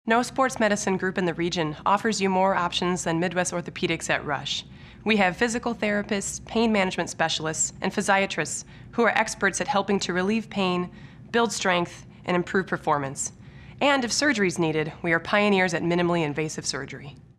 No sports medicine group in the region offers you more options than Midwest Orthopedics at Rush. We have physical therapists, pain management specialists, and physiatrists who are experts at helping to relieve pain, build strength, and improve performance. And if surgery is needed, we are pioneers at minimally invasive surgery.